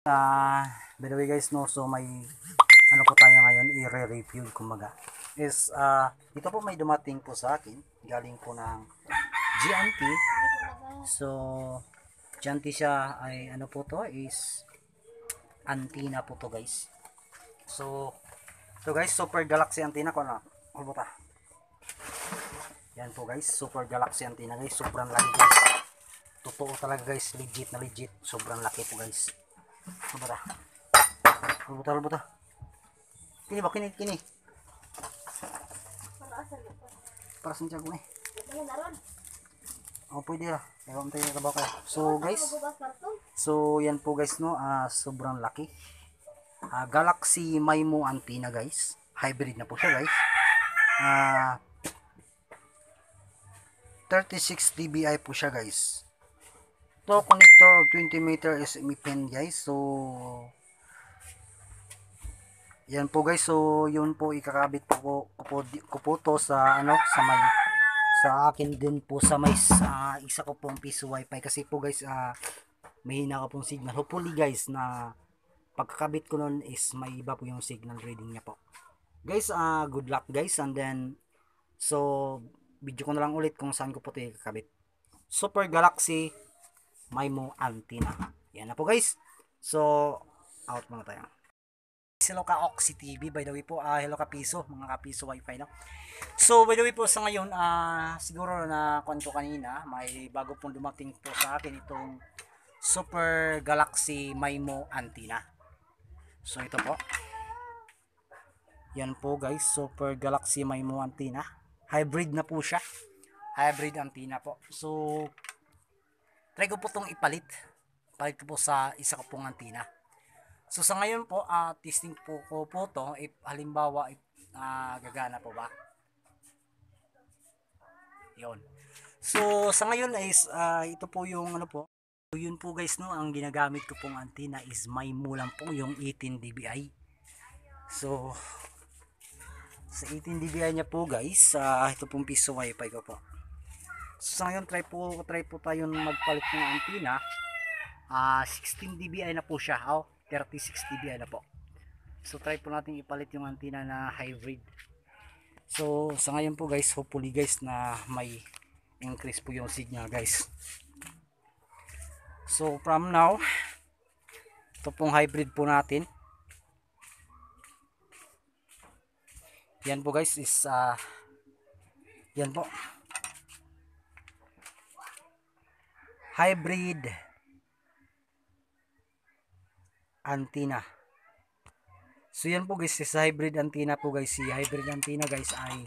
By the way guys, no, so may ano po tayo ngayon, i-review kumbaga. Is ito po may dumating po sa akin, galing po ng GNT. So GNT siya ay ano po to is antenna po to guys. So guys, Super Galaxy antenna ko na. Ano ba? Yan po guys, Super Galaxy antenna guys, sobrang laki guys. Totoo talaga guys, legit na legit, sobrang laki po guys. Ano ba? Ano ba? Kini ba? Kini. Para sa tiyan ko eh. Oh, pwede lah. Ewan tayo ka ba kayo. So guys, so yan po guys no, sobrang laki. Galaxy MIMO antenna guys. Hybrid na po siya guys. 36 dBi po siya guys. To connector of 20 meter SME pin guys. So yan po guys, so yun po ikakabit po ko to sa ano, sa akin din po sa may isa ko pong piso wifi kasi po guys mahina ka pong signal. Hopefully guys na pagkakabit ko nun is may iba po yung signal reading niya po. Guys, good luck guys, and then so video ko na lang ulit kung saan ko po ito ikakabit. Super Galaxy MIMO antenna. Yan na po guys. So out muna tayo. Hello ka Oxy TV, by the way po, hello ka Piso, mga kapiso wifi no. So by the way po sa ngayon, siguro na kwento kanina, may bago pong dumating po sa akin itong Super Galaxy MIMO antenna. So ito po. Yan po guys, Super Galaxy MIMO antenna. Hybrid na po siya. Hybrid antenna po. So try ko po itong ipalit. Palit ko po sa isa ko pong antenna. So sa ngayon po, testing po ko po to, if halimbawa gagana po ba. Yun. So sa ngayon is ito po yung ano po. So, yun po guys no, ang ginagamit ko pong antenna is MIMO lang po, yung 18 dBi. So sa 18 dBi niya po guys, ito pong piso wifi ko po. So sa ngayon try po tayong magpalit ng antenna. 16 dBi na po siya. 36 dBi na po. So try po natin ipalit yung antenna na hybrid. So sa ngayon po guys, hopefully guys na may increase po yung signal guys. So from now, ito pong hybrid po natin. Yan po guys is yan po. Hybrid antenna. So yan po guys, sa hybrid antenna po guys, si hybrid antenna guys ay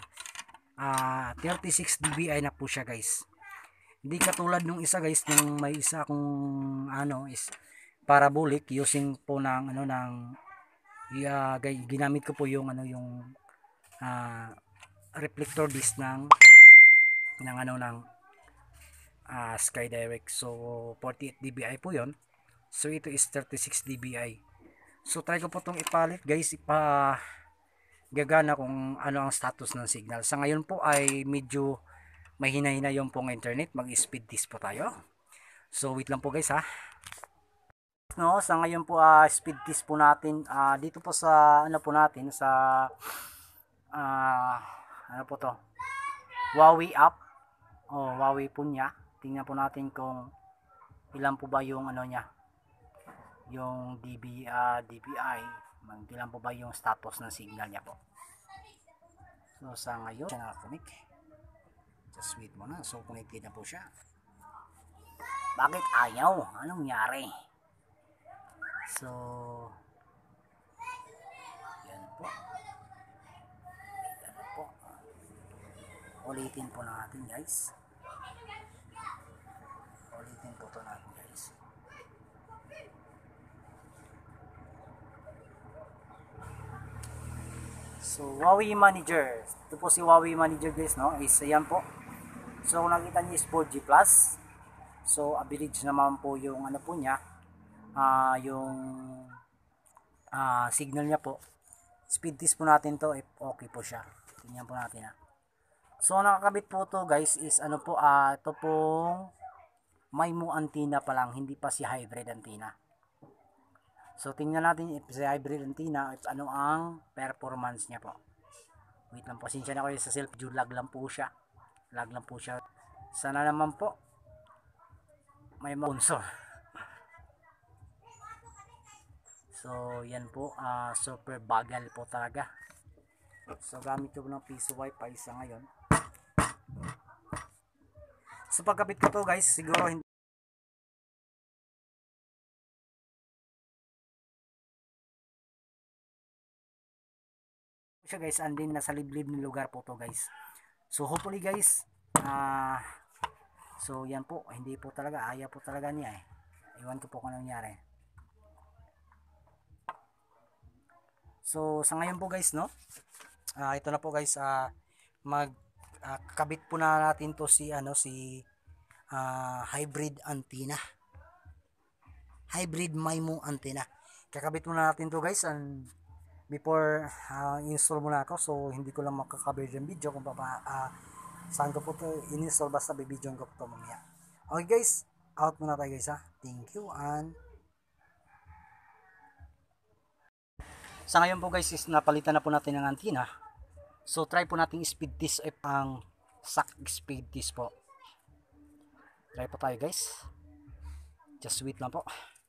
36 dBi na po siya guys. Hindi katulad nung isa guys, nung may isa kung ano is parabolic using po ng ano ng ginamit ko po yung ano yung reflector disc ng ano ng SkyDirect. So 48 dBi po yon. So ito is 36 dBi. So try ko po itong ipalit guys, gagana kung ano ang status ng signal. Sa ngayon po ay medyo mahina-hina yung pong internet. Mag-speed test po tayo. So wait lang po guys ha. No, sa ngayon po speed test po natin dito po sa ano po natin sa ano po to, Huawei app o Huawei po niya. Tingnan po natin kung ilan po ba yung ano niya, yung dBi, ilan po ba yung status ng signal niya po. So sa ngayon siya nakakunik. Just wait mo na. So connected na po siya. Bakit ayaw? Anong nangyari? So yan po. Yan po. Ulitin po natin guys. Ulitin po ito natin guys. So Huawei Manager. Ito po si Huawei Manager guys no. Is ayan po. So kung nakita niyo is 4G plus. So average naman po yung ano po niya. Yung signal niya po. Speed test po natin to if okay po siya. Tingnan po natin ha. So nakakabit po to guys is ano po, ito pong MIMO antenna pa lang, hindi pa si hybrid antenna. So tingnan natin if si hybrid antenna, if ano ang performance niya po. Wait lang po, pasensya na kayo sa self view, lag lang po siya. Lag lang po siya. Sana naman po may sponsor. So yan po, super bagal po talaga. So gamit ko ng piso wifi sa ngayon. So pagkabit ko to guys, siguro hindi siya guys, andin nasa liblib ng lugar po to guys. So hopefully guys, so yan po, hindi po talaga, ayaw po talaga niya eh. Iwan ko po kung ano nangyari. So sa ngayon po guys, no, ito na po guys, kabit po na natin to si hybrid antenna, hybrid MIMO antenna. Kakabit muna natin to guys, and before install muna ako, so hindi ko lang makakabit yung video kung saan ko po to in-install, basta bibidyon ko po to mamaya. Okay guys, out muna tayo guys ha. Thank you. And sa ngayon po guys is napalitan na po natin ng antenna. So try po natin speed test if ang sack speed test po. Try po tayo guys. Just wait lang po.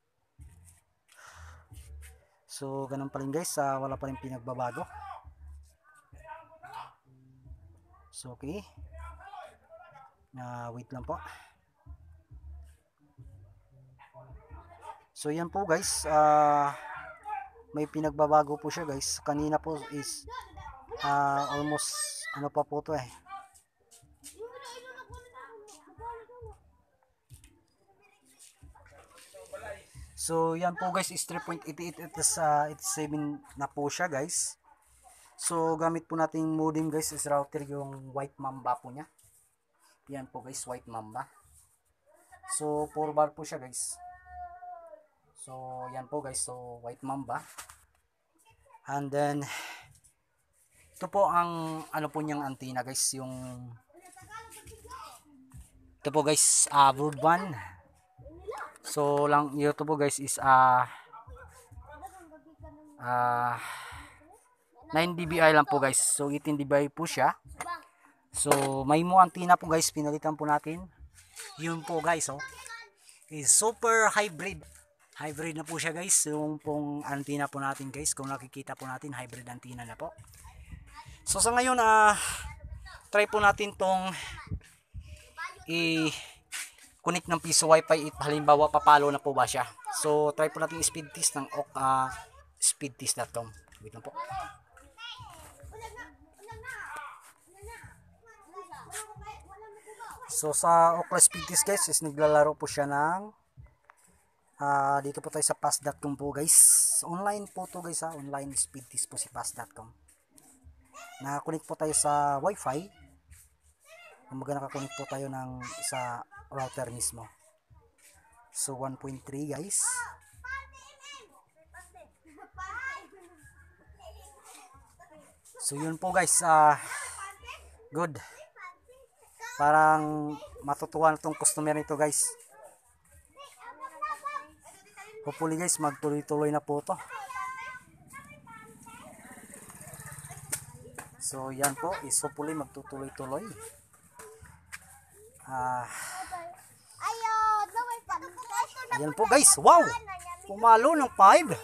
So ganun pa rin guys, wala pa rin pinagbabago. So okay. Wait lang po. So yan po guys, may pinagbabago po siya guys. Kanina po is almost ano pa po to eh. So yan po guys is 3.88, it is 87 na po siya guys. So gamit po nating modem guys is router, yung White Mamba po niya. Yan po guys, White Mamba. So 4 bar po siya guys. So yan po guys, so White Mamba. And then ito po ang ano po niyang antenna guys, yung ito po guys, broadband. So lang ito po guys is 9 dBi lang po guys. So 18 dBi po siya. So MIMO antenna po guys, pinalitan po natin. Yun po guys, is super hybrid. Hybrid na po siya guys, yung pong antenna po natin guys. Kung nakikita po natin, hybrid antenna na po. So sa ngayon, try po natin tong connect ng piso wifi, halimbawa papalo na po ba siya. So try po natin speed test ng speedtest.com. Wait lang po. So sa Ookla speed test guys is naglalaro po siya ng dito po tayo sa pass.com po guys. Online po to guys online speed test po si pass.com. Naka-connect po tayo sa wifi. Kumbaga naka-connect po tayo ng sa router mismo. So 1.3 guys. So yun po guys, good. Parang matutuwa na tong customer nito guys. Hopefully guys, magtuloy-tuloy na po to. So yan po, is hopefully magtutuloy-tuloy. Ayan po guys, wow! Pumalo ng 5.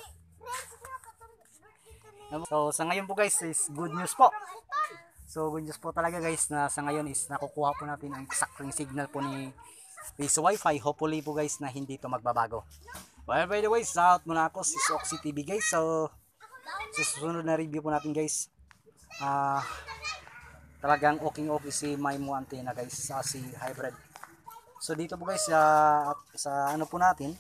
So sa ngayon po guys is good news po. So good news po talaga guys, na sa ngayon is nakukuha po natin ang exacting signal po ni piso wifi. Hopefully po guys na hindi ito magbabago. Well, by the way, shout muna ako si Soxy TV guys. So susunod na review po natin guys. Talagang okay si MIMO antenna guys, si hybrid. So dito po guys sa ano po natin,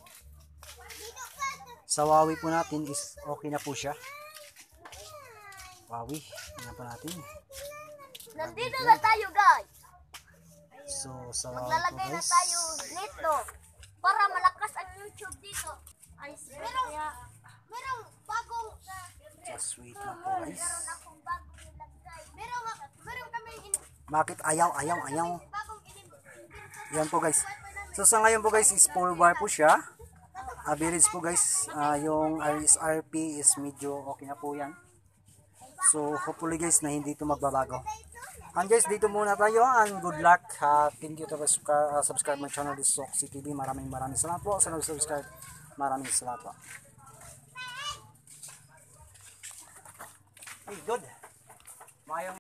sa Huawei po natin is okay na po siya. Huawei, tingnan po natin. Nandito na tayo guys. So sa Huawei po Maglalagay na guys, tayo nito para malakas ang YouTube dito. Ay, merong bagong just wait lang po guys. meron akong bagong nilagay. Meron kami Bakit ayaw? bagong Yan po guys. So sa ngayon po guys is full bar po siya. average po guys. Yung RSRP is medyo okay na po yan. So hopefully guys na hindi ito magbabago. And guys, dito muna tayo and good luck. Thank you to subscribe my channel, this is Oxy TV. Maraming salamat po sa nag-subscribe. Maraming salamat po. Ay, good. Mayong